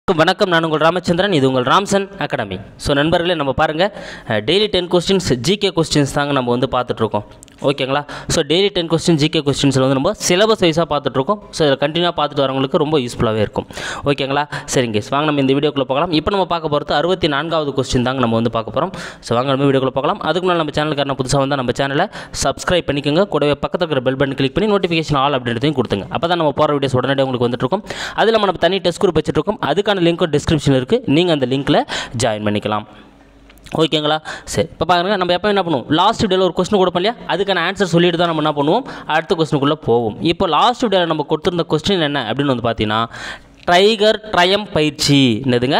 வணக்கம், நான் உங்கள் ராமச்சந்திரன். இது உங்கள் ராம்சன் அகாடமி. ஸோ நண்பர்களே, நம்ம பாருங்கள், டெய்லி 10 கொஸ்டின்ஸ் ஜிகே கொஸ்டின்ஸ் தாங்க நம்ம வந்து பார்த்துட்ருக்கோம். ஓகேங்களா? ஸோ டெய்லி 10 கொஸ்டின் ஜிகே கொஸ்டின்ஸில் வந்து நம்ம சிலபஸ் வைஸாக பார்த்துட்ருக்கோம். ஸோ இதில் கண்டினியூவாக பார்த்துட்டு வரவங்களுக்கு ரொம்ப யூஸ்ஃபுல்லாகவே இருக்கும். ஓகேங்களா? சரிங்க, வாங்க நம்ம இந்த வீடியோக்குள்ளே பார்க்கலாம். இப்போ நம்ம பார்க்க போகிறது 64வது கொஸ்டின் தாங்க நம்ம வந்து பார்க்க போகிறோம். ஸோ வாங்க நம்ம வீடியோக்குள்ளே பார்க்கலாம். அதுக்கு முன்னாடி நம்ம சேனலுக்கான புதுசாக வந்தால் நம்ம சேனலை சப்ஸ்கிரைப் பண்ணிக்கோங்க. கூடவே பக்கத்தில் இருக்கிற பெல் பட்டன் கிளிக் பண்ணி நோட்டிஃபிகேஷன் ஆல் அப்படின்றதையும் கொடுத்துங்க. அப்போ தான் நம்ம போகிற வீடியோஸ் உடனடியாக உங்களுக்கு வந்துட்டுருக்கும். அதில் நம்ம தனி டெஸ்ட் குரூப் வச்சுருக்கோம். அதுக்கான லிங்க்கும் டிஸ்கிரிப்ஷனில் இருக்குது. நீங்கள் அந்த லிங்க்கில் ஜாயின் பண்ணிக்கலாம். ஓகேங்களா? சரி, இப்போ பாருங்கள், நம்ம எப்போ என்ன பண்ணுவோம், லாஸ்ட் வீடியோவில் ஒரு கொஸ்டின் கொடுப்போம் இல்லையா, அதுக்கான ஆன்சர் சொல்லிட்டு தான் நம்ம என்ன பண்ணுவோம், அடுத்த கொஸ்டினுக்குள்ளே போவோம். இப்போ லாஸ்ட் வீடியோவில் நம்ம கொடுத்துருந்த கொஸ்டின் என்ன அப்படின்னு வந்து பார்த்தீங்கன்னா, டைகர் ட்ரையம் பயிற்சி என்னதுங்க,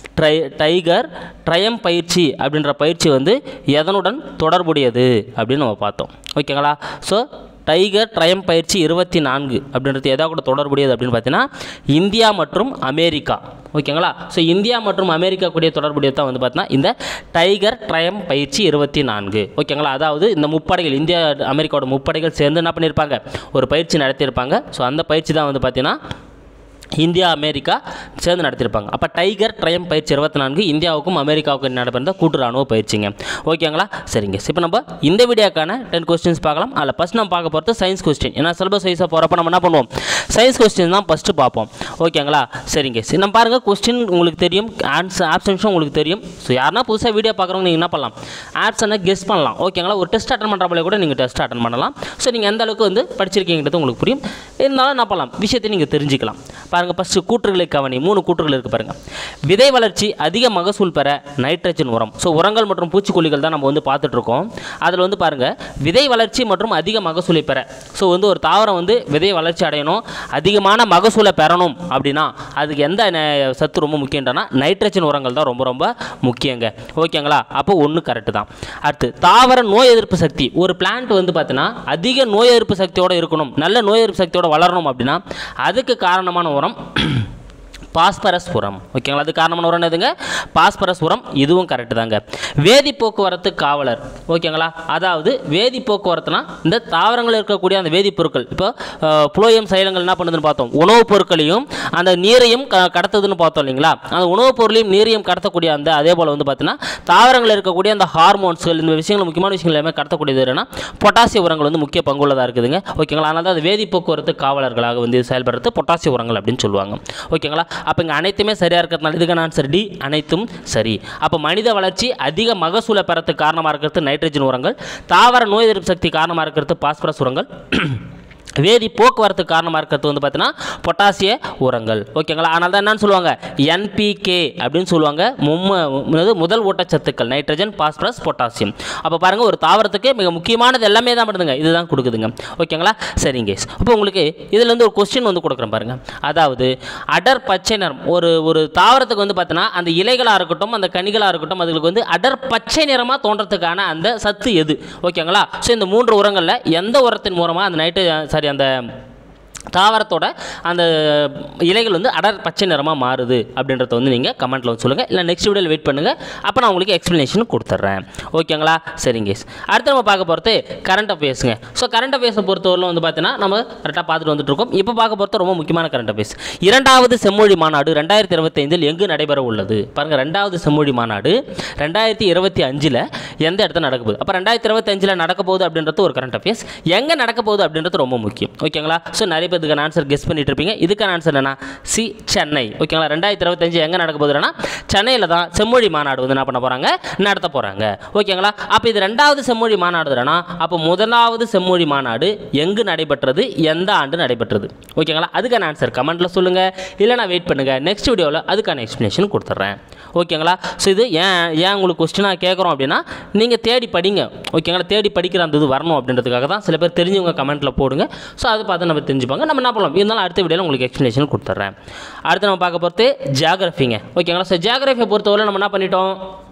டைகர் ட்ரையம் பயிற்சி அப்படின்ற பயிற்சி வந்து எதனுடன் தொடர்புடையது அப்படின்னு நம்ம பார்த்தோம். ஓகேங்களா? ஸோ டைகர் ட்ரையம் பயிற்சி 24 அப்படின்றது எதாவது கூட தொடர்புடையது அப்படின்னு பார்த்தீங்கன்னா இந்தியா மற்றும் அமெரிக்கா. ஓகேங்களா? ஸோ இந்தியா மற்றும் அமெரிக்கா கூடிய தொடர்புடையது தான் வந்து பார்த்தீங்கன்னா இந்த டைகர் ட்ரையம் பயிற்சி 24. ஓகேங்களா? அதாவது இந்த முப்படைகள், இந்தியா அமெரிக்காவோட முப்படைகள் சேர்ந்து என்ன பண்ணியிருப்பாங்க, ஒரு பயிற்சி நடத்தியிருப்பாங்க. ஸோ அந்த பயிற்சி தான் வந்து பார்த்தீங்கன்னா இந்தியா அமெரிக்கா சேர்ந்து நடத்தியிருப்பாங்க. அப்போ டைகர் ட்ரையம் பயிற்சி 24 இந்தியாவுக்கும் அமெரிக்காவுக்கும் நடைபெற்ற கூட்டு ராணுவ பயிற்சிங்க. ஓகேங்களா? சரிங்க, இப்போ நம்ம இந்த வீடியோக்கான 10 கொஸ்டின்ஸ் பார்க்கலாம். அதில் ஃபஸ்ட் நம்ம பார்க்க போகிறது சயின்ஸ் கொஸ்டின். ஏன்னா சிலபஸ் வைஸாக போகிறப்ப நம்ம என்ன பண்ணுவோம், சயின்ஸ் கொஸ்டின் தான் ஃபஸ்ட்டு பார்ப்போம். ஓகேங்களா? சரிங்க, சரி, நம்ம பாருங்கள், கொஸ்டின் உங்களுக்கு தெரியும், ஆப்ஷன்ஸும் உங்களுக்கு தெரியும். ஸோ யாருன்னா புதுசாக வீடியோ பார்க்குறவங்க நீங்கள் என்ன பண்ணலாம், ஆப்ஷனை கெஸ் பண்ணலாம். ஓகேங்களா? ஒரு டெஸ்ட் அட்டன் பண்ணுறப்பல கூட நீங்கள் டெஸ்ட் அட்டன் பண்ணலாம். ஸோ நீங்கள் எந்த அளவுக்கு வந்து படிச்சிருக்கீங்கிறது உங்களுக்கு புரியும். இருந்தாலும் என்ன பண்ணலாம், விஷயத்தை நீங்கள் தெரிஞ்சுக்கலாம். பாருங்கள், ஃபஸ்ட்டு கூற்றுகளை கவனி. 3 கூற்றுகள் இருக்குது பாருங்கள். விதை வளர்ச்சி அதிக மகசூல் பெற நைட்ரஜன் உரம். ஸோ உரங்கள் மற்றும் பூச்சிக்கொல்லிகள் தான் நம்ம வந்து பார்த்துட்ருக்கோம். அதில் வந்து பாருங்கள், விதை வளர்ச்சி மற்றும் அதிக மகசூலை பெற. ஸோ வந்து ஒரு தாவரம் வந்து விதை வளர்ச்சி அடையணும், அதிகமான மகசூலை பெறணும் அப்படின்னா அதுக்கு எந்த சத்து ரொம்ப முக்கியன்றனா நைட்ரஜன் உரங்கள் தான் ரொம்ப ரொம்ப முக்கியங்க. ஓகேங்களா? அப்போ ஒன்று கரெக்டு தான். அடுத்து, தாவர நோய் எதிர்ப்பு சக்தி. ஒரு பிளான்ட் வந்து பார்த்தீங்கன்னா அதிக நோய் எதிர்ப்பு சக்தியோடு இருக்கணும், நல்ல நோய் எதிர்ப்பு சக்தியோடு வளரணும் அப்படின்னா அதுக்கு காரணமான உரம் பாஸ்பரஸ் உரம். ஓகேங்களா? அது காரணமான உரம் எதுங்க, பாஸ்பரஸ் உரம். இதுவும் கரெக்டு தாங்க. வேதி போக்குவரத்து காவலர். ஓகேங்களா? அதாவது வேதி போக்குவரத்துனா இந்த தாவரங்களில் இருக்கக்கூடிய அந்த வேதிப்பொருட்கள், இப்போ புளோயம் சைலங்கள் என்ன பண்ணுதுன்னு பார்த்தோம், உணவுப் பொருட்களையும் அந்த நீரையும் கடத்துதுன்னு பார்த்தோம் இல்லைங்களா. அந்த உணவுப் பொருளையும் நீரையும் கடத்தக்கூடிய அந்த அதே போல் வந்து பார்த்தீங்கன்னா தாவரங்களில் இருக்கக்கூடிய அந்த ஹார்மோன்ஸ்கள், இந்த விஷயங்கள், முக்கியமான விஷயங்கள் எல்லாமே கடத்தக்கூடியது என்னன்னா பொட்டாசிய உரங்கள் வந்து முக்கிய பங்குள்ளதாக இருக்குதுங்க. ஓகேங்களா? அதனால தான் அது வேதி போக்குவரத்து காவலர்களாக வந்து செயல்படுறது பொட்டாசிய உரங்கள் அப்படின்னு சொல்லுவாங்க. ஓகேங்களா? அப்போ இங்கே அனைத்துமே சரியாக இருக்கிறதுனால இதுக்கான ஆன்சர் டி, அனைத்தும் சரி. அப்போ மனித வளர்ச்சி அதிக மகசூலை பெறத்துக்கு காரணமாக இருக்கிறது நைட்ரஜன் உரங்கள், தாவர நோய் எதிர்ப்பு சக்தி காரணமாக இருக்கிறது பாஸ்பரஸ் உரங்கள், வேதி போக்குவரத்து காரணமாக இருக்கிறது வந்து பார்த்தீங்கன்னா பொட்டாசிய உரங்கள். ஓகேங்களா? அதனால தான் என்னன்னு சொல்லுவாங்க, NPK அப்படின்னு சொல்லுவாங்க. முதல் ஊட்டச்சத்துக்கள் நைட்ரஜன், பாஸ்பரஸ், பொட்டாசியம். அப்போ பாருங்கள், ஒரு தாவரத்துக்கு மிக முக்கியமானது எல்லாமே தான் பண்ணுதுங்க, இதுதான் கொடுக்குதுங்க. ஓகேங்களா? சரிங்க. அப்போ உங்களுக்கு இதில் வந்து ஒரு கொஸ்டின் வந்து கொடுக்குறேன் பாருங்கள். அதாவது அடர் பச்சை நிறம். ஒரு தாவரத்துக்கு வந்து பார்த்தீங்கன்னா அந்த இலைகளாக இருக்கட்டும், அந்த கனிகளாக இருக்கட்டும், அதுக்கு வந்து அடர் பச்சை நிறமாக தோன்றதுக்கான அந்த சத்து எது? ஓகேங்களா? ஸோ இந்த 3 உரங்களில் எந்த உரத்தின் மூலமாக அந்த அந்த தாவரத்தோட அந்த இலைகள் வந்து அடர் பச்சை நிறமாக மாறுது அப்படின்றத வந்து நீங்கள் கமெண்ட்டில் வந்து சொல்லுங்கள். இல்லை நெக்ஸ்ட் வீடியோவில் வெயிட் பண்ணுங்கள், அப்போ நான் உங்களுக்கு எக்ஸ்ப்ளனேஷன் கொடுத்துட்றேன். ஓகேங்களா? சரிங்க. அடுத்து நம்ம பார்க்க போகிறது கரண்ட் அஃபேர்ஸுங்க. ஸோ கரண்ட் அஃபேர்ஸை பொறுத்தவரையில் வந்து பார்த்தீங்கன்னா நம்ம கரெக்டாக பார்த்துட்டு வந்துட்டுருக்கோம். இப்போ பார்க்க போகிறது ரொம்ப முக்கியமான கரண்ட் அஃபேர்ஸ். 2வது செம்மொழி மாநாடு 2025 எங்கு நடைபெற உள்ளது? பாருங்கள், 2வது செம்மொழி மாநாடு 2025 எந்த இடத்துல நடக்க போகுது? அப்போ 2025 நடக்க போகுது அப்படின்றது ஒரு கரண்ட் அஃபேர்ஸ். எங்கே நடக்க போகுது அப்படின்றது ரொம்ப முக்கியம். ஓகேங்களா? ஸோ நிறைய இதுக்கான ஆன்சர் கெஸ் பண்ணிட்டு இருப்பீங்க. இதுக்கான ஆன்சர் என்ன, சி, சென்னை. ஓகேங்களா? 2025 எங்க நடக்க போகுதுன்னா சென்னையில் தான் செம்மொழி மாநாடு வந்து என்ன பண்ண போறாங்க, நடத்த போறாங்க. ஓகேங்களா? அப்போ இது 2வது செம்மொழி மாநாடுனா அப்போ 1வது செம்மொழி மாநாடு எங்கு நடைபெற்றது, எந்த ஆண்டு நடைபெற்றது? ஓகேங்களா? அதுக்கான ஆன்சர் கமெண்ட்ல சொல்லுங்க, இல்லைனா வெயிட் பண்ணுங்க, நெக்ஸ்ட் வீடியோவில் அதுக்கான எக்ஸ்பிளனேஷன் கொடுத்துட்றேன். ஓகேங்களா? ஸோ இது ஏன் உங்களுக்கு கொஸ்டினாக கேட்குறோம் அப்படின்னா நீங்கள் தேடி படிங்க. ஓகேங்களா? தேடி படிக்கிற அந்த இது வரணும் அப்படின்றதுக்காக தான். சில பேர் தெரிஞ்சவங்க கமெண்ட்டில் போடுங்க. ஸோ அதை பார்த்து நம்ம தெரிஞ்சுப்பாங்க. நம்ம என்ன பண்ணலாம், இருந்தாலும் அடுத்த வீடியோவில் உங்களுக்கு எக்ஸ்ப்ளனேஷன் கொடுத்துட்றேன். அடுத்து நம்ம பார்க்க போகிறது ஜியாகிரஃபிங்க. ஓகேங்களா? ஸோ ஜியாகிரஃபியை பொறுத்தவரை நம்ம என்ன பண்ணிட்டோம்,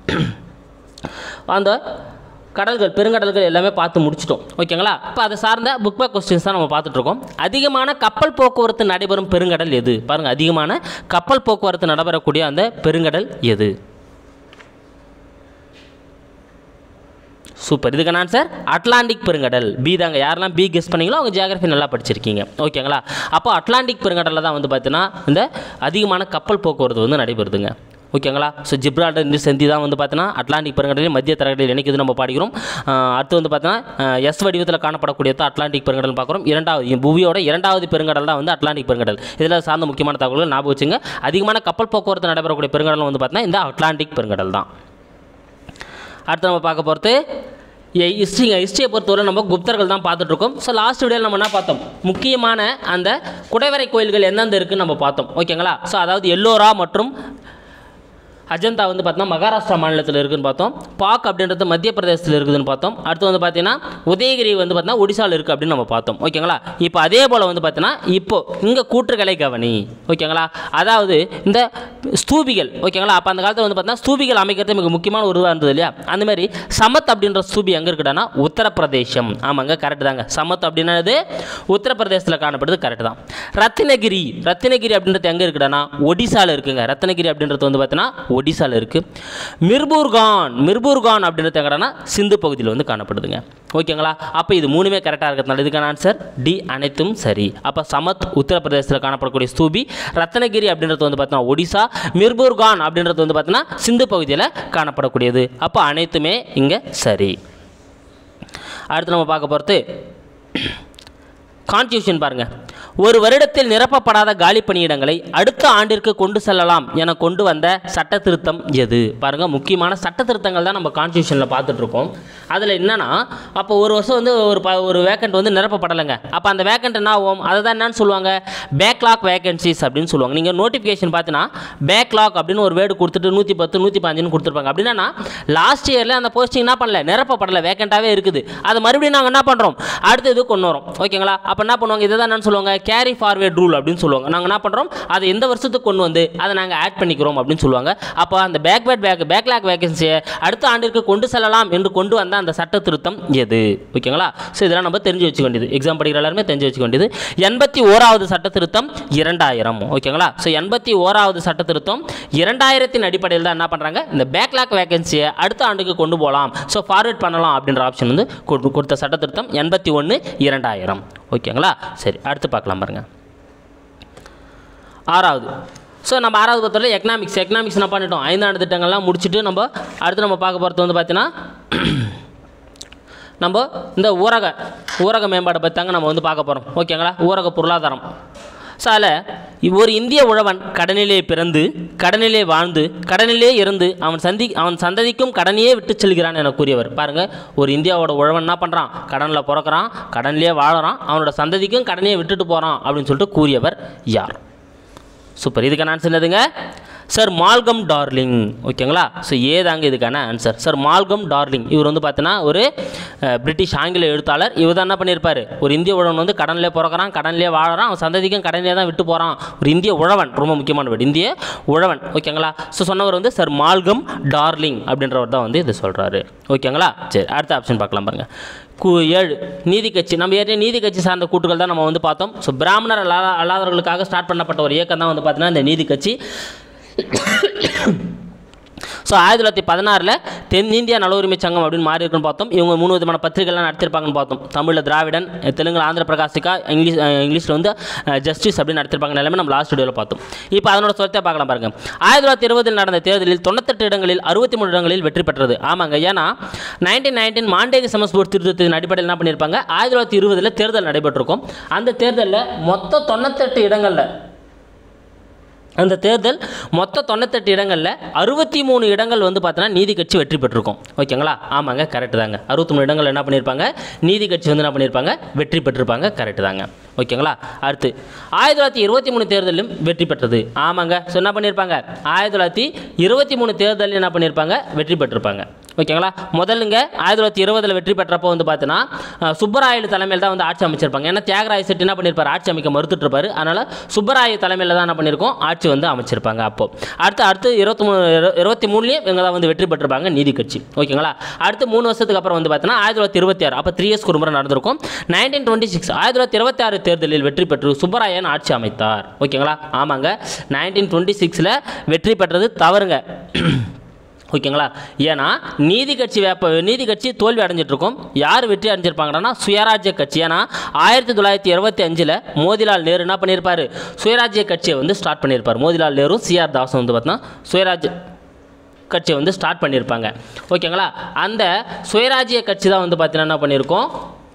அந்த கடல்கள், பெருங்கடல்கள் எல்லாமே பார்த்து முடிச்சிட்டோம். ஓகேங்களா? இப்போ அதை சார்ந்த புக் பேக் கொஸ்டின்ஸ் தான் நம்ம பார்த்துட்ருக்கோம். அதிகமான கப்பல் போக்குவரத்து நடைபெறும் பெருங்கடல் எது? பாருங்கள், அதிகமான கப்பல் போக்குவரத்து நடைபெறக்கூடிய அந்த பெருங்கடல் எது? சூப்பர். இதுக்கான ஆன்சர் அட்லாண்டிக் பெருங்கடல். பி தாங்க. யாரெல்லாம் பி கெஸ் பண்ணீங்களோ அவங்க ஜியாகிரஃபி நல்லா படிச்சிருக்கீங்க. ஓகேங்களா? அப்போ அட்லாண்டிக் பெருங்கடலில் தான் வந்து பார்த்தீங்கன்னா இந்த அதிகமான கப்பல் போக்குவரத்து வந்து நடைபெறுதுங்க. ஓகேங்களா? ஸோ ஜிப்ரால்டர் இந்த சந்தி தான் வந்து பார்த்தீங்கன்னா அட்லாண்டிக் பெருங்கடலில் மத்திய தரைக்கடலில் இணைக்குது நம்ம படிக்கிறோம். அடுத்து வந்து பார்த்தீங்கன்னா எஸ் வடிவத்தில் காணப்படக்கூடியது அட்லாண்டிக் பெருங்கடல் பார்க்குறோம். புவியோட இரண்டாவது பெருங்கடல் தான் வந்து அட்லாண்டிக் பெருங்கடல். இதில் சார்ந்த முக்கியமான தகவல்கள் ஞாபகம் வச்சுங்க. அதிகமான கப்பல் போக்குவரத்து நடைபெறக்கூடிய பெருங்கடல் வந்து பார்த்தீங்கன்னா இந்த அட்லாண்டிக் பெருங்கடல் தான். அடுத்து நம்ம பார்க்க போகிறது ஹிஸ்ட்ரியை பொறுத்தவரை நம்ம குப்தர்கள் தான் பார்த்துட்ருக்கோம். ஸோ லாஸ்ட் வீடியோவில் நம்ம என்ன பார்த்தோம், முக்கியமான அந்த குடைவரை கோயில்கள் எந்தெந்த இருக்குன்னு நம்ம பார்த்தோம். ஓகேங்களா? ஸோ அதாவது எல்லோரா மற்றும் அஜந்தா வந்து பார்த்தோம்னா மகாராஷ்டிரா மாநிலத்தில் இருக்குதுன்னு பார்த்தோம். பாக் அப்படின்றது மத்திய பிரதேசத்தில் இருக்குதுன்னு பார்த்தோம். அடுத்து வந்து பார்த்தீங்கன்னா உதயகிரி வந்து பார்த்தீங்கன்னா ஒடிசாவில் இருக்குது அப்படின்னு நம்ம பார்த்தோம். ஓகேங்களா? இப்போ அதே போல் வந்து பார்த்தீங்கன்னா இப்போ இங்கே கூற்றுகளை கவனி. ஓகேங்களா? அதாவது இந்த ஸ்தூபிகள். ஓகேங்களா? அப்போ அந்த காலத்தில் வந்து பார்த்தீங்கன்னா ஸ்தூபிகள் அமைக்கிறது மிக முக்கியமான ஒரு இதுவாக இருந்தது இல்லையா? அந்தமாதிரி சமத் அப்படின்ற ஸ்தூபி எங்கே இருக்குடானா உத்தரப்பிரதேசம். ஆமாங்க, கரெக்டு தாங்க. சமத் அப்படின்னது உத்தரப்பிரதேசத்தில் காணப்படுது. கரெக்டு தான். ரத்தினகிரி அப்படின்றது எங்கே இருக்குடானா ஒடிசாவில் இருக்குங்க. ரத்தினகிரி அப்படின்றது வந்து பார்த்தீங்கன்னா ஒடிசாவில் இருக்குது. மிர்பூர்கான் அப்படின்றது எங்கடனா சிந்து பகுதியில் வந்து காணப்படுதுங்க. ஓகேங்களா? அப்போ இது மூணுமே கரெக்டாக இருக்கிறதுனால இதுக்கான ஆன்சர் டி அனைத்தும் சரி. அப்போ சமத் உத்தரப்பிரதேசத்தில் காணப்படக்கூடிய ஸ்தூபி, ரத்னகிரி அப்படின்றது வந்து பார்த்தீங்கன்னா ஒடிசா, மிர்பூர்கான் அப்படின்றது வந்து பார்த்தீங்கன்னா சிந்து பகுதியில் காணப்படக்கூடியது. அப்போ அனைத்துமே இங்கே சரி. அடுத்து நம்ம பார்க்க போகிறது கான்ஸ்டியூஷன் பாருங்கள். ஒரு வருடத்தில் நிரப்பப்படாத காலி பணியிடங்களை அடுத்த ஆண்டிற்கு கொண்டு செல்லலாம் என கொண்டு வந்த சட்ட திருத்தம் எது? பாருங்கள், முக்கியமான சட்ட திருத்தங்கள் தான் நம்ம கான்ஸ்டியூஷனில் பார்த்துட்ருக்கோம். அதில் என்னென்னா, அப்போ ஒரு வருஷம் வந்து ஒரு வேக்கண்ட் வந்து நிரப்பப்படலைங்க. அப்போ அந்த வேக்கண்ட் என்ன ஆகும், அதை தான் என்னன்னு சொல்லுவாங்க, பேக்லாக் வேகன்சிஸ் அப்படின்னு சொல்லுவாங்க. நீங்கள் நோட்டிஃபிகேஷன் பார்த்தீங்கன்னா பேக்லாக் அப்படின்னு ஒரு வேர்டு கொடுத்துட்டு 110 115 கொடுத்துருப்பாங்க. அப்படின்னா லாஸ்ட் இயரில் அந்த போஸ்டிங் என்ன பண்ணல, நிரப்பப்படலை, வேக்கண்ட்டாகவே இருக்குது. அது மறுபடியும் நாங்கள் என்ன பண்ணுறோம், அடுத்த இது கொண்டு வரோம். ஓகேங்களா? அப்போ என்ன பண்ணுவாங்க, இதை தான் என்னன்னு சொல்லுவாங்க, கேரி ஃபார்வேர்ட் ரூல் அப்படின்னு சொல்லுவாங்க. நாங்கள் என்ன பண்ணுறோம், அதை எந்த வருஷத்துக்கு கொண்டு வந்து அதை நாங்கள் ஆட் பண்ணிக்கிறோம் அப்படின்னு சொல்லுவாங்க. அப்போ அந்த பேக்லாக் வேகன்சியை அடுத்த ஆண்டிற்கு கொண்டு செல்லலாம் என்று கொண்டு வந்த அந்த சட்ட திருத்தம் எது? ஓகேங்களா? ஸோ இதெல்லாம் நம்ம தெரிஞ்சு வச்சுக்க வேண்டியது, எக்ஸாம் படிக்கிற எல்லாருமே தெரிஞ்சு வச்சுக்க வேண்டியது. 81வது சட்ட திருத்தம் 2000. ஓகேங்களா? ஸோ 81வது சட்ட திருத்தம் 2000 அடிப்படையில் தான் என்ன பண்ணுறாங்க, இந்த பேக்லாக் வேகன்சியை அடுத்த ஆண்டுக்கு கொண்டு போகலாம், ஸோ ஃபார்வேர்ட் பண்ணலாம் அப்படின்ற ஆப்ஷன் வந்து கொடுத்த சட்ட திருத்தம் 81 2000. ஓகேங்களா? சரி, அடுத்து பார்க்கலாம் பாருங்க. 6வது. ஸோ நம்ம 6வது பொறுத்தவரை எக்கனாமிக்ஸ் என்ன பண்ணிட்டோம், 5 ஆண்டு திட்டங்கள்லாம் முடிச்சுட்டு நம்ம அடுத்து நம்ம பார்க்க போகிறது வந்து பார்த்தீங்கன்னா நம்ம இந்த ஊரக மேம்பாடை பற்றி தாங்க நம்ம வந்து பார்க்க போகிறோம். ஓகேங்களா? ஊரக பொருளாதாரம். ஸோ அதில் ஒரு இந்திய உழவன் கடனிலே பிறந்து கடனிலே வாழ்ந்து கடனிலே இருந்து அவன் சந்ததிக்கும் கடனையே விட்டு செல்கிறான் என கூறியவர். பாருங்கள், ஒரு இந்தியாவோட உழவன் என்ன பண்ணுறான், கடனில் பிறக்கிறான், கடனிலே வாழறான், அவனோட சந்ததிக்கும் கடனையே விட்டுட்டு போகிறான் அப்படின்னு சொல்லிட்டு கூறியவர் யார்? சூப்பர். இதுக்கான ஆன்சர் என்னதுங்க, சார் மால்கம் டார்லிங். ஓகேங்களா? ஸோ ஏதாங்க இதுக்கான ஆன்சர், சார் மால்கம் டார்லிங். இவர் வந்து பார்த்தீங்கன்னா ஒரு பிரிட்டிஷ் ஆங்கில எழுத்தாளர். இவர் தான் என்ன பண்ணியிருப்பார், ஒரு இந்திய உழவன் வந்து கடனிலே பிறக்கிறான், கடனிலே வாழறான், அவன் சந்ததிக்கும் கடனிலே தான் விட்டு போகிறான். ஒரு இந்திய உழவன், ரொம்ப முக்கியமான வேர்டு, இந்திய உழவன். ஓகேங்களா? ஸோ சொன்னவர் வந்து சார் மால்கம் டார்லிங் அப்படின்றவர் தான் வந்து இது சொல்கிறாரு. ஓகேங்களா? சரி, அடுத்த ஆப்ஷன் பார்க்கலாம் பாருங்கள். 7 நீதி கட்சி. நம்ம ஏற்கனவே நீதி கட்சி சார்ந்த கூட்டுகள் தான் நம்ம வந்து பார்த்தோம். ஸோ பிராமணர் அல்லாதவர்களுக்காக ஸ்டார்ட் பண்ணப்பட்ட ஒரு இயக்கம் தான் வந்து பார்த்தீங்கன்னா இந்த நீதி கட்சி. ஸோ 1916 தென்னிந்தியா நல உரிமை சங்கம் அப்படின்னு மாறி இருக்குன்னு பார்த்தோம். இவங்க 3 விதமான பத்திரிகைலாம் நடத்திருப்பாங்கன்னு பார்த்தோம். தமிழில் திராவிடன், தெலுங்கில் ஆந்திர பிரகாசிகா, இங்கிலீஷில் வந்து ஜஸ்டிஸ் அப்படின்னு நடத்திருப்பாங்க. எல்லாமே நம்ம லாஸ்ட் வீடியோவில் பார்த்தோம். இப்போ அதனோட சொத்தை பார்க்கலாம் பாருங்க. 1920 நடந்த தேர்தலில் 98 இடங்களில் 63 இடங்களில் வெற்றி பெற்றது. ஆமாங்க, ஏன்னா 1919 மாண்டேக சமஸ்போர்ட் திருத்தத்தின் அடிப்படையில் என்ன பண்ணியிருப்பாங்க, 1920 தேர்தல் நடைபெற்றிருக்கும். அந்த தேர்தலில் மொத்தம் 98 இடங்களில் அந்த தேர்தல் மொத்தம் 98 இடங்களில் 63 இடங்கள் வந்து பார்த்தீங்கன்னா நீதி கட்சி வெற்றி பெற்றிருக்கும். ஓகேங்களா? ஆமாங்க, கரெக்டு தாங்க. 63 இடங்கள் என்ன பண்ணியிருப்பாங்க, நீதி கட்சி வந்து என்ன பண்ணியிருப்பாங்க, வெற்றி பெற்றிருப்பாங்க. கரெக்டு தாங்க. ஓகேங்களா? அடுத்து 1923 தேர்தலும் வெற்றி பெற்றது. ஆமாங்க. ஸோ என்ன பண்ணியிருப்பாங்க, 1923 தேர்தலில் என்ன பண்ணியிருப்பாங்க, வெற்றி பெற்றிருப்பாங்க. ஓகேங்களா? முதலுங்க 1920 வெற்றி பெற்றப்போ வந்து பார்த்தீங்கன்னா சுப்பராயலு தலைமையில் தான் வந்து ஆட்சி அமைச்சிருப்பாங்க. ஏன்னா தியாகராய செட்டி என்ன பண்ணியிருப்பார், ஆட்சி அமைக்க மறுத்துட்டு இருப்பார். அதனால் சுப்பராய தலைமையில் தான் என்ன பண்ணியிருக்கோம், ஆட்சி வந்து அமைச்சிருப்பாங்க. அப்போ அடுத்து 23 இவங்க தான் வந்து வெற்றி பெற்றிருப்பாங்க நீதி கட்சி. ஓகேங்களா? அடுத்து 3 வருஷத்துக்கு அப்புறம் வந்து பார்த்தீங்கன்னா 1926, அப்போ 3 இயர்ஸ்க்கு ஒரு முறை நடந்திருக்கும். 1926 1926 தேர்தலில் வெற்றி பெற்று சுப்பராயன் ஆட்சி அமைத்தார். ஓகேங்களா? ஆமாங்க, 1926 வெற்றி பெற்றது தவறுங்க. ஓகேங்களா. ஏன்னா நீதி கட்சி தோல்வி அடைஞ்சிட்டு இருக்கும். யார் வெற்றி அடைஞ்சிருப்பாங்கன்னா சுயராஜ்ய கட்சி. ஏன்னா 1925 மோதிலால் நேரு என்ன பண்ணியிருப்பார், சுயராஜ்ய கட்சியை வந்து ஸ்டார்ட் பண்ணியிருப்பார். மோதிலால் நேரு சிஆர் தாஸும் வந்து பார்த்தீங்கன்னா சுயராஜ்ய கட்சியை வந்து ஸ்டார்ட் பண்ணியிருப்பாங்க. ஓகேங்களா. அந்த சுயராஜ்ய கட்சி தான் வந்து பார்த்தீங்கன்னா என்ன பண்ணியிருக்கோம்,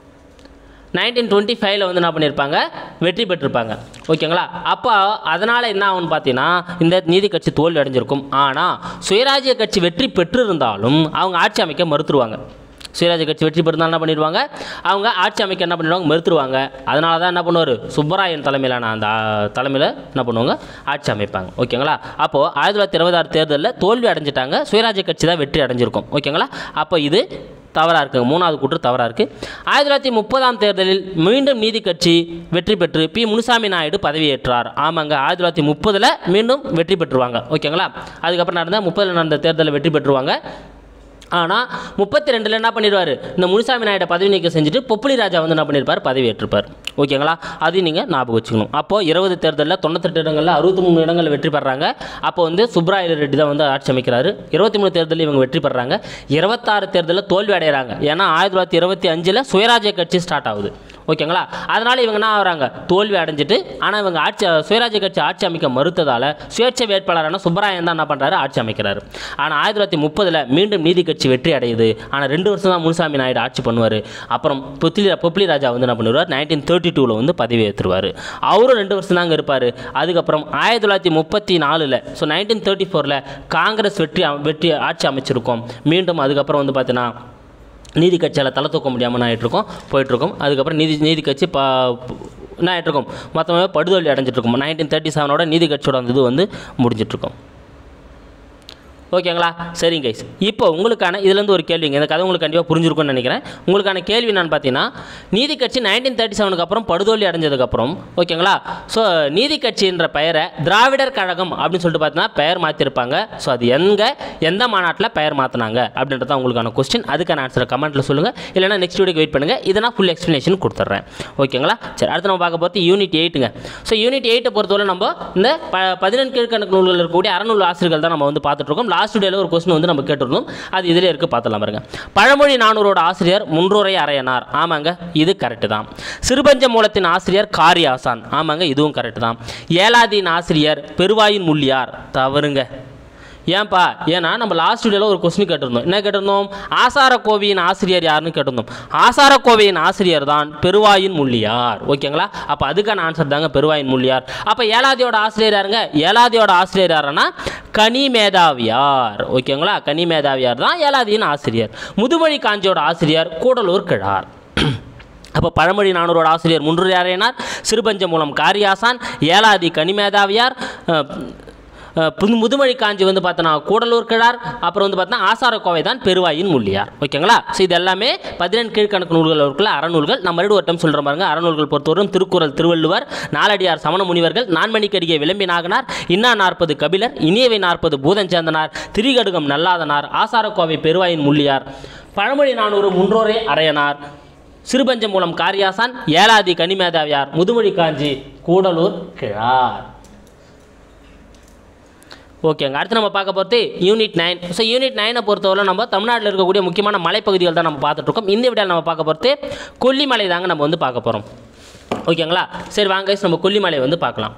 1925 வந்து என்ன பண்ணியிருப்பாங்க, வெற்றி பெற்றிருப்பாங்க. ஓகேங்களா. அப்போ அதனால் என்ன ஆகும்னு பார்த்தீங்கன்னா இந்த நீதி கட்சி தோல்வி அடைஞ்சிருக்கும். ஆனால் சுயராஜ்ய கட்சி வெற்றி பெற்றிருந்தாலும் அவங்க ஆட்சி அமைக்க மறுத்துருவாங்க. சுயராஜ்ய கட்சி வெற்றி பெற்றிருந்தாலும் என்ன பண்ணிடுவாங்க, அவங்க ஆட்சி அமைக்க என்ன பண்ணிடுவாங்க, மறுத்துருவாங்க. அதனால தான் என்ன பண்ணுவார், சுப்பராயன் தலைமையிலான அந்த தலைமையில் என்ன பண்ணுவாங்க, ஆட்சி அமைப்பாங்க. ஓகேங்களா. அப்போது 1926 தேர்தலில் தோல்வி அடைஞ்சிட்டாங்க, சுயராஜ்ய கட்சி தான் வெற்றி அடைஞ்சிருக்கும். ஓகேங்களா. அப்போ இது தவறாக இருக்குங்க, மூணாவது கூற்று தவறாக இருக்குது. 1930 தேர்தலில் மீண்டும் நீதி கட்சி வெற்றி பெற்று பி முனுசாமி நாயுடு பதவியேற்றார். ஆமாங்க, 1930 மீண்டும் வெற்றி பெற்றுருவாங்க. ஓகேங்களா. அதுக்கப்புறம் நடந்த 30 நடந்த தேர்தலில் வெற்றி பெற்றுருவாங்க. ஆனால் 32 என்ன பண்ணிடுவார், இந்த முனுசாமி நாயுடு பதவி நீக்கம் செஞ்சுட்டு பொப்புளி ராஜா வந்து என்ன பண்ணியிருப்பார், பதவி ஏற்றிருப்பார். ஓகேங்களா. அதையும் நீங்கள் ஞாபகம் வச்சுக்கணும். அப்போது 20 தேர்தலில் 98 இடங்களில் 63 இடங்களில் வெற்றி பெறாங்க. அப்போ வந்து சுப்பராய ரெட்டி தான் வந்து ஆட்சி அமைக்கிறாரு. 23 தேர்தலில் இவங்க வெற்றி பெறாங்க. 26 தேர்தலில் தோல்வி அடைகிறாங்க. ஏன்னா 1925 சுயராஜ்ய கட்சி ஸ்டார்ட் ஆகுது. ஓகேங்களா. அதனால் இவங்க என்ன ஆகிறாங்க, தோல்வி அடைஞ்சிட்டு. ஆனால் இவங்க சுயராஜ்ய கட்சி ஆட்சி அமைக்க மறுத்ததால் சுயேட்சை வேட்பாளரான சுப்பராயன் தான் என்ன பண்ணுறாரு, ஆட்சி அமைக்கிறாரு. ஆனால் 1930 மீண்டும் நீதி கட்சி வெற்றி அடையுது. ஆனால் 2 வருஷம் தான் முனுசாமி நாயுடு ஆட்சி பண்ணுவார். அப்புறம் பொப்புளி ராஜா வந்து என்ன பண்ணுவார், 1932 வந்து பதவி ஏற்றுவார். அவரும் 2 வருஷம் தாங்க இருப்பார். அதுக்கப்புறம் 1934 ஸோ 1934 காங்கிரஸ் வெற்றி ஆட்சி அமைச்சிருக்கோம். மீண்டும் அதுக்கப்புறம் வந்து பார்த்தீங்கன்னா நீதி கட்சியால் தலை தூக்க முடியாமல் ஆகிட்டுருக்கோம், போயிட்டுருக்கோம். அதுக்கப்புறம் நீதி கட்சி என்ன ஆகிட்டுருக்கோம், மொத்தமாக படுதோல்வி அடைஞ்சிட்ருக்கோம். 1937 நீதி கட்சியோட அந்த இது வந்து முடிஞ்சிட்ருக்கோம். ஓகேங்களா. சரிங்க கைஸ். இப்போ உங்களுக்கான இதுலேருந்து ஒரு கேள்விங்க, இந்த கதை உங்களுக்கு கண்டிப்பாக புரிஞ்சிருக்கும்னு நினைக்கிறேன். உங்களுக்கான கேள்வி என்னன்னு பார்த்தீங்கன்னா, நீதி கட்சி 1937 அப்புறம் படுதோல்வி அடைஞ்சதுக்கப்புறம் ஓகேங்களா, ஸோ நீதி கட்சின்ற பெயரை திராவிடர் கழகம் அப்படின்னு சொல்லிட்டு பார்த்தீங்கன்னா பெயர் மாற்றிருப்பாங்க. ஸோ அது எந்த மாநாட்டில் பெயர் மாற்றினாங்க அப்படின்றது தான் உங்களுக்கான கொஸ்டின். அதுக்கான ஆன்சரை கமெண்ட்டில் சொல்லுங்கள், இல்லைனா நெக்ஸ்ட் வீடியோக்கு வெயிட் பண்ணுங்கள். இதை நான் ஃபுல் எக்ஸ்ப்ளனேஷன் கொடுத்துட்றேன். ஓகேங்களா. சரி, அடுத்து நம்ம பார்க்க போகிறது யூனிட் 8ங்க. ஸோ யூனிட் 8 பொறுத்தவரை நம்ம இந்த 14 கீழ்கணக்கு நூல்கள் இருக்கக்கூடிய அறநூல் ஆசிரியர்கள் தான் நம்ம வந்து பார்த்துட்ருக்கோம். லாஸ்ட் டேல ஒரு கொஸ்டின் வந்து நம்ம கேட்டிருந்தோம், அது இதிலே இருக்குது, பார்த்துலாம் பாருங்க. பழமொழி 400 ஆசிரியர் முன்றுரை அரையனார். ஆமாங்க, இது கரெக்டு தான். சிறுபஞ்ச மூலத்தின் ஆசிரியர் காரியாசான். ஆமாங்க, இதுவும் கரெக்டு தான். ஏலாதீன் ஆசிரியர் பெருவாயின் முள்ளியார். தவறுங்க. ஏன்பா, ஏன்னா நம்ம லாஸ்ட் வீடியோவில் ஒரு கொஸ்டின் கேட்டிருந்தோம். என்ன கேட்டிருந்தோம், ஆசாரக்கோவையின் ஆசிரியர் யாருன்னு கேட்டிருந்தோம். ஆசாரக்கோவையின் ஆசிரியர் தான் பெருவாயின் முள்ளியார். ஓகேங்களா. அப்போ அதுக்கான ஆன்சர் தாங்க பெருவாயின் முள்ளியார். அப்போ ஏலாதியோட ஆசிரியர் யாருங்க, ஏலாதியோட ஆசிரியர் யாருன்னா கனிமேதாவியார். ஓகேங்களா. கனிமேதாவியார் தான் ஏலாதியின் ஆசிரியர். முதுமொழி காஞ்சியோட ஆசிரியர் கூடலூர் கிழார். அப்போ பழமொழி 400 ஆசிரியர் முன்றுரை அரையனார், சிறுபஞ்ச மூலம் காரியாசான், ஏலாதி கனிமேதாவியார், முதுமொழி காஞ்சி வந்து பார்த்தோன்னா கூடலூர் கிழார், அப்புறம் வந்து பார்த்தோன்னா ஆசாரக்கோவை தான் பெருவாயின் முள்ளியார். ஓகேங்களா. ஸோ இது எல்லாமே 14 கீழ்கணக்கு நூல்கள் இருக்குல்ல, அறநூல்கள். நம்ம மறுபடியும் ஒரு டைம் சொல்கிற பாருங்க. அறநூல்கள் பொறுத்தவரைக்கும் திருக்குறள் திருவள்ளுவர், நாலடியார் சமண முனிவர்கள், நான்மணிக்கடிகை விளம்பி நாகனார், இன்னா 40 கபிலர், இனியவை 40 பூதஞ்சேந்தனார், திரிகடுகம் நல்லாதனார், ஆசாரக்கோவை பெருவாயின் முள்ளியார், பழமொழி 400 முன்றோரை அரையனார், சிறுபஞ்ச மூலம் காரியாசான், ஏலாதி கனிமேதாவியார், முதுமொழி காஞ்சி கூடலூர் கிழார். ஓகேங்க. அடுத்து நம்ம பார்க்க போகிறது யூனிட் 9. ஸோ யூனிட் 9 பொறுத்தவரை நம்ம தமிழ்நாட்டில் இருக்கக்கூடிய முக்கியமான மலைப்பகுதிகள் தான் நம்ம பார்த்துட்ருக்கோம். இந்த வீடியோவில் நம்ம பார்க்க போகிறது கொல்லிமலை தாங்க நம்ம வந்து பார்க்க போகிறோம். ஓகேங்களா. சரி வாங்க, நம்ம கொல்லிமலை வந்து பார்க்கலாம்.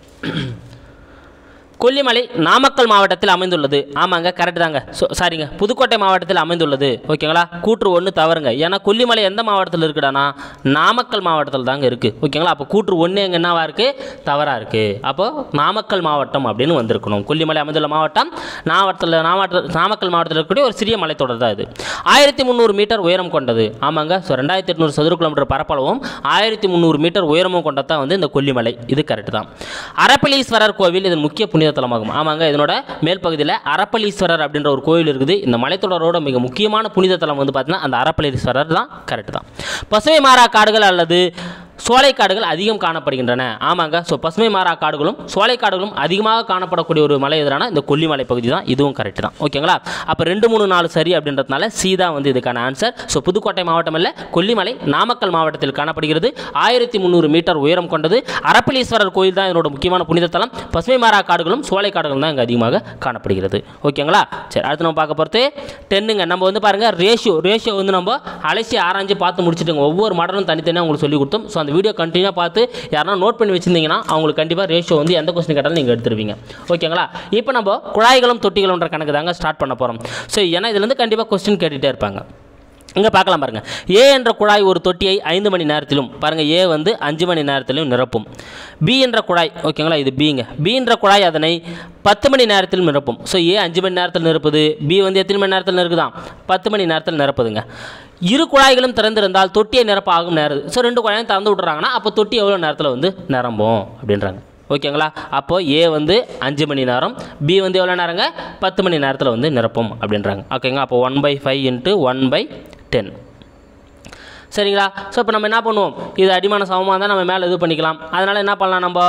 கொல்லிமலை நாமக்கல் மாவட்டத்தில் அமைந்துள்ளது. ஆமாங்க, கரெக்ட் தாங்க. சாரிங்க, புதுக்கோட்டை மாவட்டத்தில் அமைந்துள்ளது. ஓகேங்களா. கூற்று 1 தவறுங்க. ஏன்னா கொல்லிமலை எந்த மாவட்டத்தில் இருக்குடானா, நாமக்கல் மாவட்டத்தில் தாங்க இருக்குது. ஓகேங்களா. அப்போ கூற்று 1 எங்கே என்னவா இருக்குது, தவறாக இருக்குது. அப்போது நாமக்கல் மாவட்டம் அப்படின்னு வந்திருக்கணும். கொல்லிமலை அமைந்துள்ள மாவட்டம் நாமக்கல் மாவட்டத்தில் இருக்கக்கூடிய ஒரு சிறிய மலைத்தொடர் தான் இது. 1300 மீட்டர் உயரம் கொண்டது. ஆமாங்க. ஸோ 2800 சதுர கிலோமீட்டர் பரப்பளவும் 1300 மீட்டர் உயரமும் கொண்டதான் வந்து இந்த கொல்லிமலை. இது கரெக்ட் தான். அரப்பளீஸ்வரர் கோவில் இதன் முக்கிய புனித தலமாகும். ஆமாங்க, இதனோட மேல் பகுதியில் அரப்பளீஸ்வரர் அப்படின்ற ஒரு கோயில் இருக்குது. இந்த மலைத்தொடரோட மிக முக்கியமான புனித தலம் வந்து பார்த்தீங்கன்னா அந்த அரப்பளீஸ்வரர் தான். கரெக்ட் தான். பசுமை மாறா காடுகள் அல்லது சோலைக்காடுகள் அதிகம் காணப்படுகின்றன. ஆமாங்க. ஸோ பசுமை மாறா காடுகளும் சோலைக்காடுகளும் அதிகமாக காணப்படக்கூடிய ஒரு மலை எதிரான இந்த கொல்லிமலை பகுதி தான். இதுவும் கரெக்ட் தான். ஓகேங்களா. அப்போ 2, 3, 4 சரி அப்படின்றதுனால சி தான் வந்து இதுக்கான ஆன்சர். ஸோ புதுக்கோட்டை மாவட்டம் அல்ல, கொல்லிமலை நாமக்கல் மாவட்டத்தில் காணப்படுகிறது. 1300 மீட்டர் உயரம் கொண்டது. அரப்பளீஸ்வரர் கோயில் தான் இதனோட முக்கியமான புனித தலம். பசுமை மாறா காடுகளும் சோலைக்காடுகளும் தான் இங்கே அதிகமாக காணப்படுகிறது. ஓகேங்களா. சரி, அடுத்து நம்ம பார்க்க போகிறது 10ங்க. நம்ம வந்து பாருங்கள் ரேஷியோ வந்து நம்ம அலசி ஆராய்ஞ்சு பார்த்து முடிச்சுட்டுங்க. ஒவ்வொரு மாடலும் தனித்தனியாக உங்களுக்கு சொல்லி கொடுத்தோம். ஸோ அந்த வீடியோ கண்டினியூவாக பார்த்து யாரா நோட் பண்ணி வச்சிருந்தீங்கன்னா அவங்களுக்கு கண்டிப்பாக ரேஷியோ வந்து எந்த கொஸ்டின் கேட்டாலும் நீங்கள் எடுத்துருவீங்க. ஓகேங்களா. இப்போ நம்ம குழாய்களும் தொட்டிகளும்ன்ற கணக்கு தாங்க ஸ்டார்ட் பண்ண போகிறோம். ஸோ ஏன்னா இதுலேருந்து கண்டிப்பாக கொஸ்டின் கேட்டுகிட்டே இருப்பாங்க. இங்கே பார்க்கலாம் பாருங்கள். ஏ என்ற குழாய் ஒரு தொட்டியை 5 மணி நேரத்திலும், பாருங்கள் ஏ வந்து 5 மணி நேரத்திலும் நிரப்பும். பி என்ற குழாய், ஓகேங்களா, இது பிங்க. பி என்ற குழாய் அதனை 10 மணி நேரத்தில் நிரப்பும். ஸோ ஏ 5 மணி நேரத்தில் நிரப்புது, பி வந்து எத்தனை மணி நேரத்தில் நிரப்புதான்? 10 மணி நேரத்தில் நிரப்புதுங்க. இரு குழாய்களும் திறந்திருந்தால் தொட்டியை நிரப்ப ஆகும் நேரம். ஸோ 2 குழாயும் திறந்து விட்றாங்கன்னா அப்போ தொட்டி எவ்வளோ நேரத்தில் வந்து நிரம்பும் அப்படின்றாங்க. ஓகேங்களா. அப்போது ஏ வந்து 5 மணி நேரம், பி வந்து எவ்வளோ நேரங்க? 10 மணி நேரத்தில் வந்து நிரப்பும் அப்படின்றாங்க. ஓகேங்க. அப்போ 1/5 × 1/10. சரிங்களா. ஸோ இப்போ நம்ம என்ன பண்ணுவோம், இது அடிமான சமமாக தான் நம்ம மேலே இது பண்ணிக்கலாம். அதனால் என்ன பண்ணலாம், நம்ம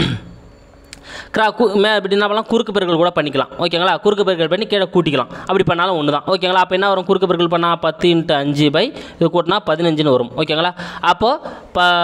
இப்படி என்ன பண்ணலாம், குறுக்கு பெருக்கல் கூட பண்ணிக்கலாம். ஓகேங்களா. குறுக்கு பெருக்கல் பண்ணி கீழே கூட்டிக்கலாம். அப்படி பண்ணாலும் ஒன்று தான். ஓகேங்களா. அப்போ என்ன வரும், குறுக்கு பெருக்கல் பண்ணால் 10 × 5 இது கூட்டினா 15ன்னு வரும். ஓகேங்களா. அப்போது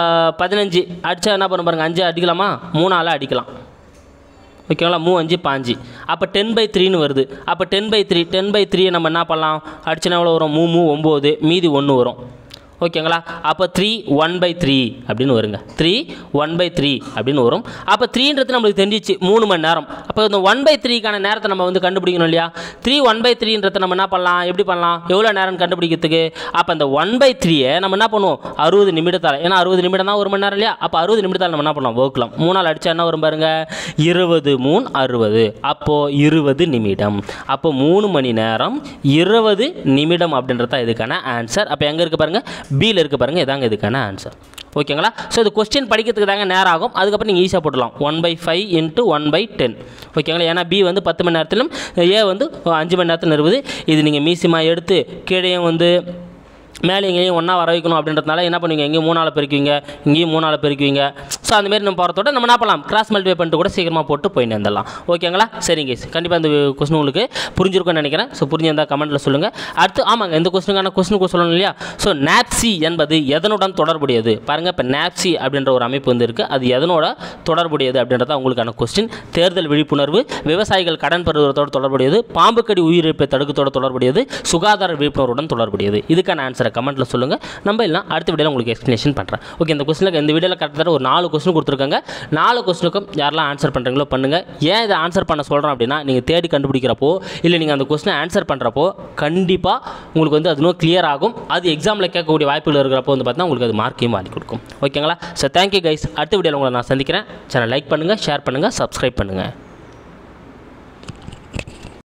15 அடித்தா என்ன பண்ண பாருங்கள், 5 அடிக்கலாமா, 3ஆல் அடிக்கலாம். ஓகேங்களா. 3 5 5. அப்போ 10/3ன்னு வருது. அப்போ 10/3 நம்ம என்ன பண்ணலாம், அடிச்சுனா எவ்வளோ வரும், 3 9, மீதி 1 வரும். ஓகேங்களா. அப்போ 3 1/3 அப்படின்னு வருங்க. 3 1/3 அப்படின்னு வரும். அப்போ 3ன்றது நம்மளுக்கு தெரிஞ்சிச்சு 3 மணி நேரம். அப்போ இந்த 1/3க்கான நேரத்தை நம்ம வந்து கண்டுபிடிக்கணும் இல்லையா. 3 1/3ன்றதை நம்ம என்ன பண்ணலாம், எப்படி பண்ணலாம், எவ்வளோ நேரம் கண்டுபிடிக்கிறதுக்கு. அப்போ அந்த 1/3 நம்ம என்ன பண்ணுவோம், 60 நிமிடத்தால், ஏன்னா 60 நிமிடம் தான் 1 மணி நேரம் இல்லையா. அப்போ 60 நிமிடத்தால் நம்ம என்ன பண்ணலாம், வகுக்கலாம். 3ஆல் அடித்தா என்ன வரும் பாருங்க, 20 3 60. அப்போது 20 நிமிடம். அப்போ 3 மணி நேரம் 20 நிமிடம் அப்படின்றது தான் இதுக்கான ஆன்சர். அப்போ எங்கே இருக்குது பாருங்கள், பியில் இருக்குது பாருங்கள், இதாங்க இதுக்கான ஆன்சர். ஓகேங்களா. ஸோ இது கொஸ்டின் படிக்கிறதுக்கு தாங்க நேரம் ஆகும். அதுக்கப்புறம் நீங்கள் ஈஸியாக போட்டுடலாம். 1/5 × 1/10. ஓகேங்களா. ஏன்னா பி வந்து 10 மணி நேரத்திலும் ஏ வந்து 5 மணி நேரத்தில் நிறுவுது. இது நீங்கள் மீசியமாக எடுத்து கீழே வந்து மேலே எங்கேயும் ஒன்றா வர வைக்கணும் அப்படின்றதுனால என்ன பண்ணுவீங்க, எங்கேயும் 3ஆல் பெருக்குவீங்க, இங்கேயும் 3ஆல் பெருக்குவீங்க. ஸோ அந்தமாரி நம்ம போகிறதோட நம்ம என்ன பண்ணலாம், கிராஸ் மல்டிப்ளை பண்ணிட்டு கூட சீக்கிரமாக போட்டு போயிட்டு வந்துடலாம். ஓகேங்களா. சரிங்க. கண்டிப்பாக இந்த கொஸ்டின் உங்களுக்கு புரிஞ்சிருக்கும்னு நினைக்கிறேன். ஸோ புரிஞ்சிருந்தால் கமெண்ட்டில் சொல்லுங்கள். அடுத்து ஆமாங்க, இந்த கொஸ்டினுக்கான கொஸ்டினுக்கு சொல்லணும் இல்லையா. ஸோ நாப்சி என்பது எதனுடன் தொடர்புடையது பாருங்கள். இப்போ நாப்சி அப்படின்ற ஒரு அமைப்பு வந்து இருக்குது, அது எதனோட தொடர்புடையது அப்படின்றத உங்களுக்கான கொஸ்டின். தேர்தல் விழிப்புணர்வு, விவசாயிகள் கடன் பெறுவதோடு தொடர்புடையது, பாம்பு கடி உயிரிழப்பை தடுக்கத்தோடு தொடர்புடையது, சுகாதார விழிப்புணர்வுடன் தொடர்புடையது. இதுக்கான ஆன்சரை கமெண்ட்டில் சொல்லுங்கள். நம்ம இல்லை அடுத்த வீடியோவில் உங்களுக்கு எக்ஸ்ப்ளனேஷன் பண்ணுறேன். ஓகே. இந்த கொஸ்டினுக்கு இந்த வீடியோவில் கரெக்டாக ஒரு 4 கொஸ்டின் கொடுத்துருக்காங்க. 4 கொஸ்டினுக்கும் யாரெல்லாம் ஆன்சர் பண்ணுறீங்களோ பண்ணுங்கள். ஏன் இதை ஆன்சர் பண்ண சொல்கிறோம் அப்படின்னா, நீங்கள் தேடி கண்டுபிடிக்கிறப்போ இல்லை நீங்கள் அந்த கொஸ்டினை ஆன்சர் பண்ணுறப்போ கண்டிப்பாக உங்களுக்கு வந்து அது இன்னும் கிளியர் ஆகும். அது எக்ஸாமில் கேட்கக்கூடிய வாய்ப்புகள் இருக்கிறப்போ வந்து பார்த்தீங்கன்னா உங்களுக்கு அது மார்க்கையும் வாங்கி கொடுக்கும். ஓகேங்களா. So thank you guys. அடுத்த வீடியோவில் உங்களை நான் சந்திக்கிறேன். சேனல் லைக் பண்ணுங்கள், ஷேர் பண்ணுங்கள், சப்ஸ்கிரைப் பண்ணுங்கள்.